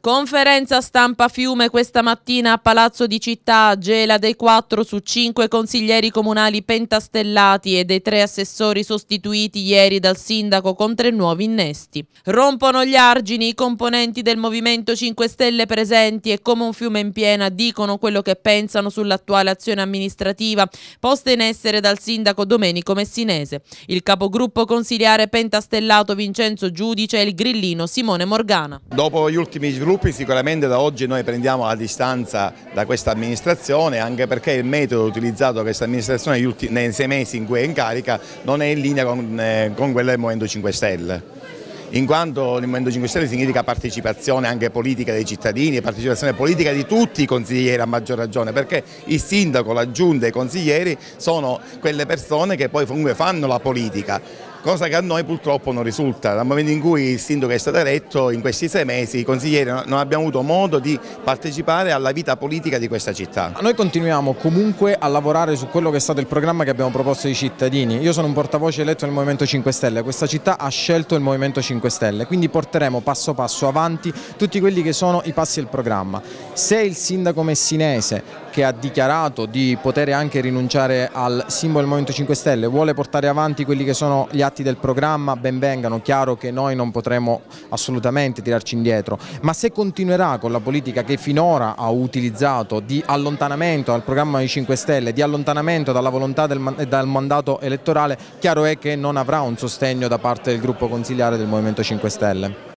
Conferenza stampa Fiume questa mattina a Palazzo di Città, gela dei 4 su 5 consiglieri comunali pentastellati e dei 3 assessori sostituiti ieri dal sindaco con 3 nuovi innesti. Rompono gli argini i componenti del Movimento 5 Stelle presenti e come un fiume in piena dicono quello che pensano sull'attuale azione amministrativa posta in essere dal sindaco Domenico Messinese. Il capogruppo consiliare pentastellato Vincenzo Giudice e il grillino Simone Morgana. Dopo gli ultimi sviluppi sicuramente da oggi noi prendiamo la distanza da questa amministrazione, anche perché il metodo utilizzato da questa amministrazione nei 6 mesi in cui è in carica non è in linea con quello del Movimento 5 Stelle. In quanto il Movimento 5 Stelle significa partecipazione anche politica dei cittadini e partecipazione politica di tutti i consiglieri a maggior ragione, perché il sindaco, la giunta e i consiglieri sono quelle persone che poi comunque fanno la politica. Cosa che a noi purtroppo non risulta. Dal momento in cui il sindaco è stato eletto, in questi 6 mesi i consiglieri non abbiamo avuto modo di partecipare alla vita politica di questa città. Noi continuiamo comunque a lavorare su quello che è stato il programma che abbiamo proposto ai cittadini. Io sono un portavoce eletto nel Movimento 5 Stelle, questa città ha scelto il Movimento 5 Stelle, quindi porteremo passo passo avanti tutti quelli che sono i passi del programma. Se il sindaco messinese, che ha dichiarato di poter anche rinunciare al simbolo del Movimento 5 Stelle, vuole portare avanti quelli che sono gli atti del programma, ben vengano. Chiaro che noi non potremo assolutamente tirarci indietro, ma se continuerà con la politica che finora ha utilizzato di allontanamento dal programma dei 5 Stelle, di allontanamento dalla volontà dal mandato elettorale, chiaro è che non avrà un sostegno da parte del gruppo consigliare del Movimento 5 Stelle.